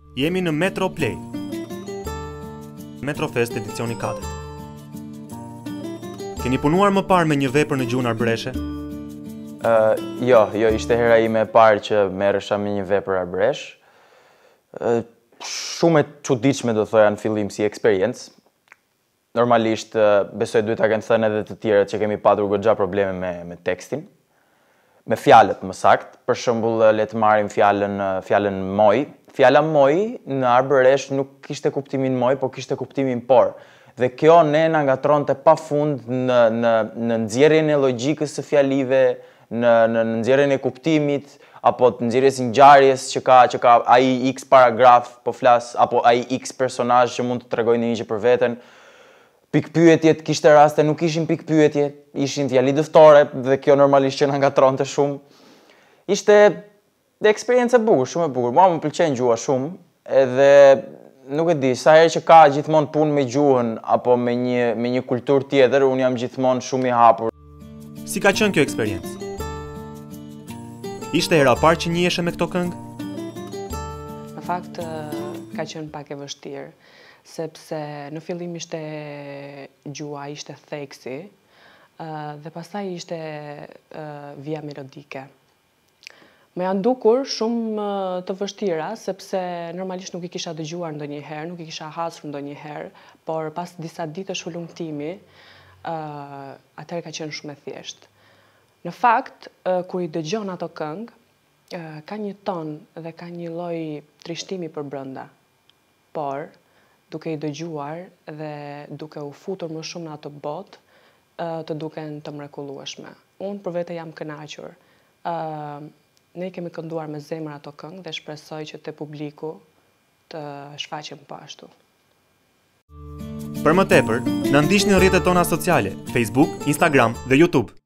Jemi në Metro Play, Metro Fest edicioni 4. Keni punuar më parë me një vepër në gjuhën arbëreshe? Jo, ishte hera ime e parë që merresha me një vepër arbëresh. Shumë e çuditshme do thoya në fillim si eksperiencë. Normalisht besoj duhet ta kenë thënë edhe të tjerët që kemi patur goxha probleme me tekstin. Me fjalët më sakt, për shembull le të marrim fjalën moj. Fjala moj në arbëresh nuk kishte kuptimin moj, po kishte kuptimin por. Dhe kjo ne na ngatronte pafund në nxjerrjen e logjikës së fjalive, në nxjerrjen e kuptimit, apo të nxjerrjes së ngjarjes që ka ai X paragraf po flas, apo ai X personazh që mund të tregojë një gjë për veten. Pikpyetjet kishte raste nuk ishin pikpyetje, ishin fjali dëftore dhe kjo normalisht që na ngatronte shumë. Ishte eksperiencë e bukur, shumë e bukur. Mua më pëlqen gjuha shumë, edhe nuk e di, sa herë që ka gjithmonë punë me gjuhën apo me një kulturë tjetër, unë jam gjithmonë shumë i hapur. Si ka qenë kjo eksperiencë? Ishte hera parë që njiheshe me këto këngë? Në fakt ka qenë pak e vështirë, sepse në fillim ishte gjua, ishte theksi, dhe pastaj ishte vija melodike. Më janë dukur shumë të vështira, sepse normalisht nuk i kisha dëgjuar ndonjëherë, nuk i kisha hasur ndonjëherë, por pas disa ditësh hulumtimi, atëherë ka qenë shumë e thjeshtë. Në fakt, kur i dëgjon ato këngë, ka një ton dhe ka një lloj trishtimi për brenda. Por duke i dëgjuar dhe duke u futur më shumë në ato botë, të duken të mrekullueshme. Unë për vete jam kënaqur. Ne kemi kënduar me zemër ato këngë dhe shpresoj që te publiku të shfaqem po ashtu. Për më tepër, na ndiqni në rrjetet tona sociale, Facebook, Instagram dhe YouTube.